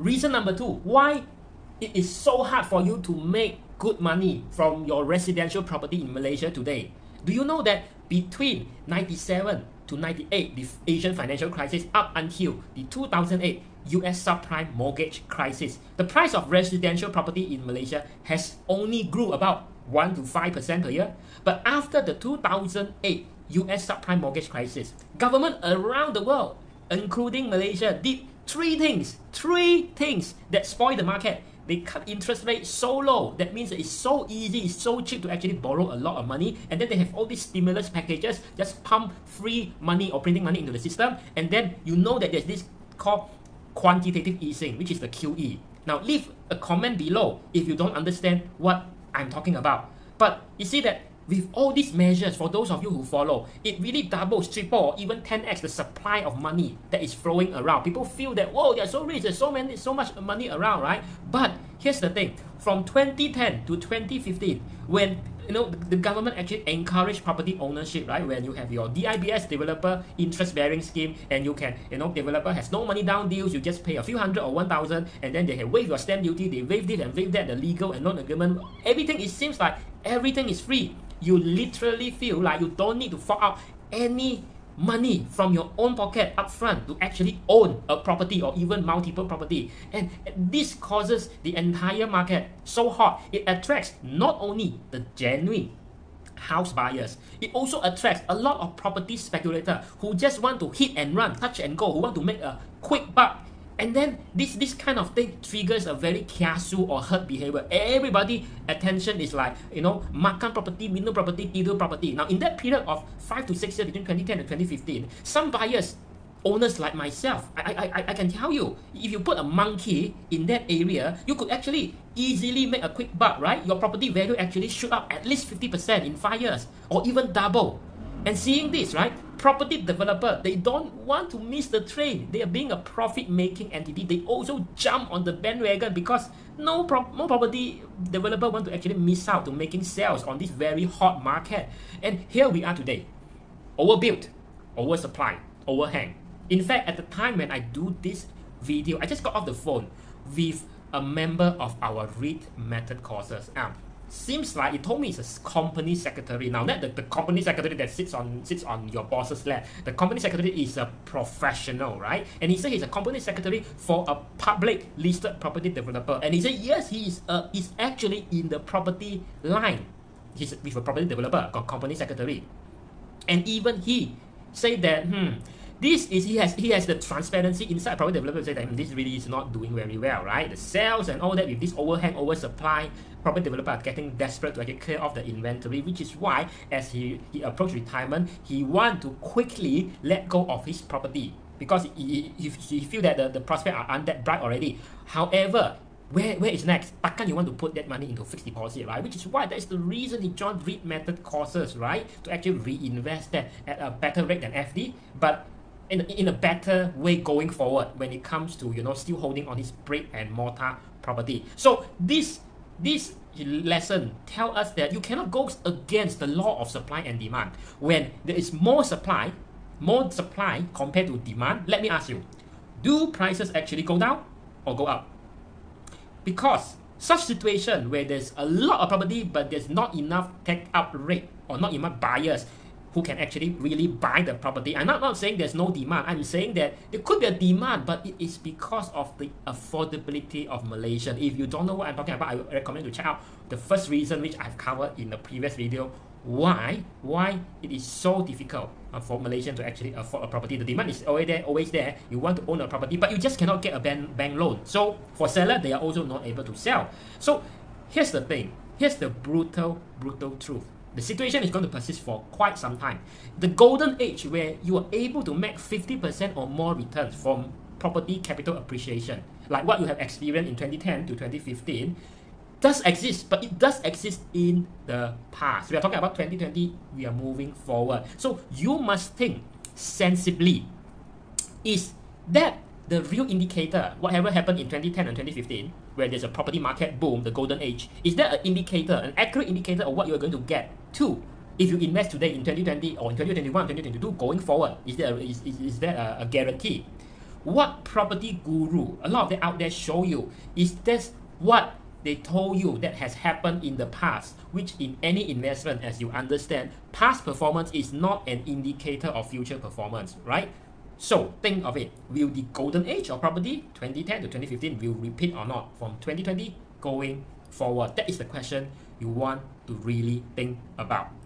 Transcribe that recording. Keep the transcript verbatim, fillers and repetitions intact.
Reason number two, why it is so hard for you to make good money from your residential property in Malaysia today. Do you know that between ninety-seven to ninety-eight, the Asian financial crisis, up until the two thousand eight U S subprime mortgage crisis, the price of residential property in Malaysia has only grew about one to five percent per year. But after the two thousand eight U S subprime mortgage crisis, government around the world, including Malaysia, did three things, three things that spoil the market. They cut interest rates so low. That means that it's so easy, it's so cheap to actually borrow a lot of money. And then they have all these stimulus packages, just pump free money or printing money into the system. And then you know that there's this called quantitative easing, which is the Q E. Now leave a comment below if you don't understand what I'm talking about. But you see that with all these measures, for those of you who follow, it really doubles, triple, or even ten x the supply of money that is flowing around. People feel that, whoa, they're so rich, there's so many, so much money around, right? But here's the thing: from twenty ten to twenty fifteen, when you know the, the government actually encouraged property ownership, right? When you have your D I B S developer interest-bearing scheme, and you can, you know, developer has no money down deals, you just pay a few hundred or one thousand, and then they can waive your stamp duty, they waive this and waive that, the legal and non-agreement, everything. It seems like everything is free. You literally feel like you don't need to fork out any money from your own pocket upfront to actually own a property or even multiple property. And this causes the entire market so hot. It attracts not only the genuine house buyers, it also attracts a lot of property speculators who just want to hit and run, touch and go, who want to make a quick buck. And then this this kind of thing triggers a very kiasu or herd behavior. Everybody attention is like, you know, makan property, minum property, tidur property. Now in that period of five to six years between twenty ten and twenty fifteen, some buyers, owners like myself, I, I, I can tell you, if you put a monkey in that area, you could actually easily make a quick buck, right? Your property value actually shoot up at least fifty percent in five years or even double. And seeing this, right, property developer, they don't want to miss the train. They are being a profit-making entity. They also jump on the bandwagon because no, pro no property developer want to actually miss out to making sales on this very hot market. And here we are today, overbuilt, oversupply, overhang. In fact, at the time when I do this video, I just got off the phone with a member of our REIT method courses. Um, Seems like he told me it's a company secretary. Now, not the, the company secretary that sits on sits on your boss's lap. The company secretary is a professional, right? And he said he's a company secretary for a public listed property developer. And he said yes, he is uh, is actually in the property line. He's with a property developer, a company secretary. And even he said that hmm. This is he has he has the transparency inside property developer say that this really is not doing very well, right? The sales and all that with this overhang, oversupply, property developer are getting desperate to actually clear off the inventory, which is why as he, he approached retirement, he want to quickly let go of his property because he, he, he feel that the, the prospects are that bright already. However, where where is next? Takkan you want to put that money into fixed deposit, right? Which is why that is the reason he joined REIT method courses, right? To actually reinvest that at a better rate than F D, but In, in a better way going forward when it comes to, you know, still holding on his brick and mortar property. So this this lesson tell us that you cannot go against the law of supply and demand. When there is more supply, more supply compared to demand, let me ask you, do prices actually go down or go up? Because such situation where there's a lot of property but there's not enough take up rate or not enough buyers who can actually really buy the property. I'm not, not saying there's no demand. I'm saying that there could be a demand, but it is because of the affordability of Malaysia. If you don't know what I'm talking about, I would recommend to check out the first reason which I've covered in the previous video. Why? Why it is so difficult uh, for Malaysians to actually afford a property. The demand is always there, always there. You want to own a property, but you just cannot get a bank, bank loan. So for seller, they are also not able to sell. So here's the thing. Here's the brutal, brutal truth. The situation is going to persist for quite some time. The golden age where you are able to make fifty percent or more returns from property capital appreciation, like what you have experienced in twenty ten to twenty fifteen, does exist, but it does exist in the past. We are talking about twenty twenty, we are moving forward. So you must think sensibly. Is that the real indicator, whatever happened in twenty ten and twenty fifteen, where there's a property market boom, the golden age, is that an indicator, an accurate indicator of what you're going to get to if you invest today in twenty twenty or in twenty twenty-one, twenty twenty-two going forward? Is there a, is, is, is there a, a guarantee? what property guru, a lot of them out there show you, is this what they told you that has happened in the past, which in any investment, as you understand, past performance is not an indicator of future performance, right? So think of it, will the golden age of property, twenty ten to twenty fifteen, will repeat or not from twenty twenty going forward? That is the question you want to really think about.